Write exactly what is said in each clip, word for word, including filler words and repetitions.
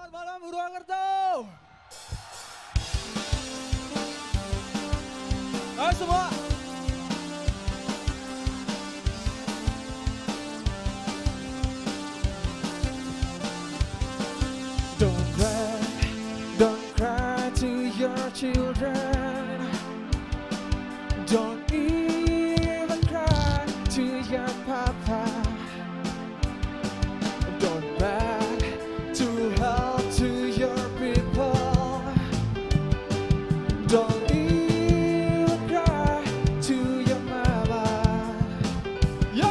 Selamat malam Purwokerto. Ayo semua. Don't cry, don't cry to your children. Don't even cry to your papa. Don't beg to help to your people. Don't even cry to your mama. Yo!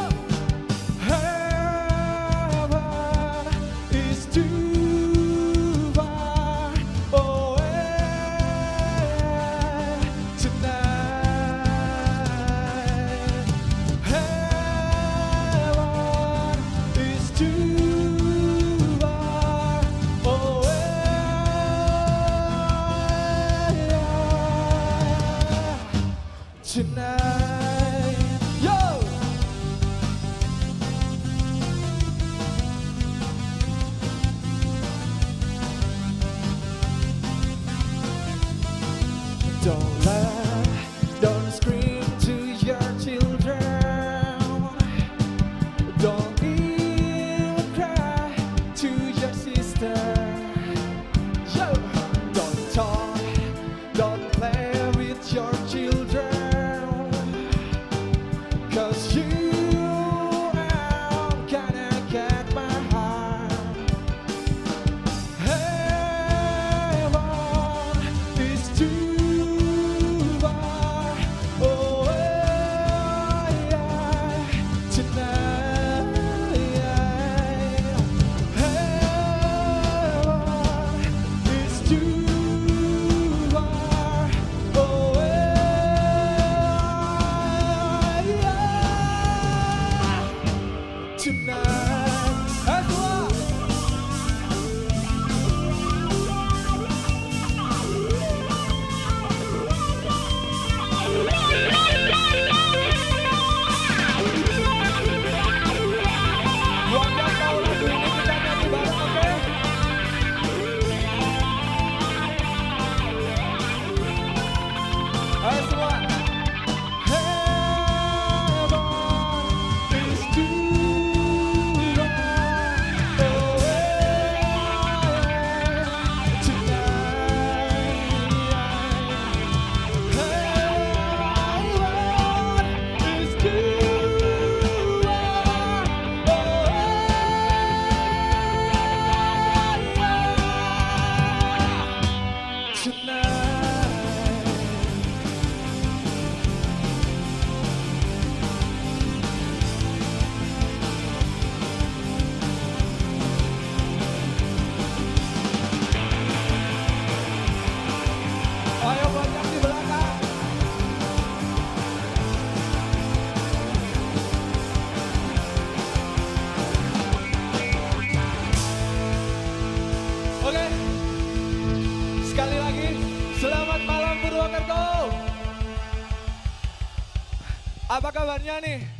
Heaven is too far away tonight. Heaven is too far away tonight. Yo! Don't lie, don't scream to your children. Don't even cry to your sister. Yo! Don't talk, don't play with your children. Cause you are gonna get my heart. Heaven is too far away tonight. Heaven is too far away tonight. Ayo semua. Buat yang tahu lagu ini kita nyanyi bareng, oke? Ayo semua. Heaven is too far away tonight. Heaven is too far away tonight. Ayo banyak di belakang. Oke, sekali lagi selamat malam Purwokerto. Apa kabarnya nih?